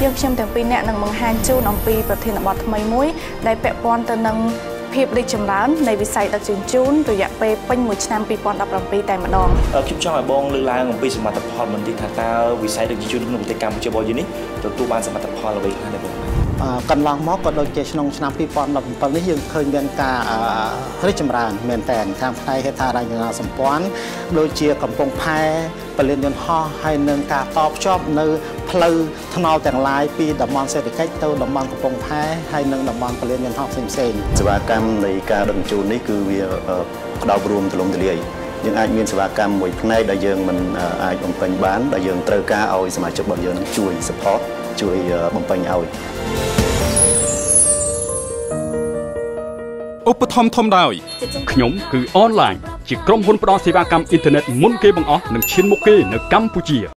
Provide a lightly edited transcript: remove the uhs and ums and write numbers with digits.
យើងខ្ញុំទាំងពីរអ្នកនឹងបង្ហាញជូនអំពីប្រធានបទថ្មីមួយដែលពាក់ព័ន្ធទៅនឹងភាពរីកចម្រើននៃវិស័យដឹកជញ្ជូនរយៈពេលពេញមួយឆ្នាំ2017តែម្ដងខ្ញុំចង់ឲ្យបងលើកឡើងអំពីសមិទ្ធផលមិនទីថាតើវិស័យដឹកជញ្ជូនក្នុងប្រទេសកម្ពុជារបស់យើងនេះទទួលបានសមិទ្ធផលអ្វីខ្លះដែរបងកន្លងមកក៏ដូចជាក្នុងឆ្នាំ2017នេះយើងឃើញមានការរីកចម្រើនមែនទែនខាងផ្នែកហេដ្ឋារចនាសម្ព័ន្ធដូចជាកំពង់ផែពលានយន្តហោះហើយនឹងការតភ្ជាប់នៅផ្លូវថ្នល់ទាំងឡាយពីតំបន់សេដ្ឋកិច្ចទៅតំបន់កំពង់ផែហើយនឹងតំបន់ពលានយន្តហោះផ្សេងៗសេវាកម្មនៃការដឹកជញ្ជូននេះគឺវាផ្ដោតរួមទូលំទូលាយយើងអាចមានសេវាកម្មមួយផ្នែកដែលយើងមិនអាចបំពេញបានដែលយើងត្រូវការឲ្យសមាជិករបស់យើងជួយ support ជួយបំពេញឲ្យឧបត្ថម្ភធំដោយខ្ញុំគឺអនឡាញជាក្រុមហ៊ុនផ្ដល់សេវាកម្មអ៊ីនធឺណិតមុនគេបង្អស់និងឈានមុខគេនៅកម្ពុជា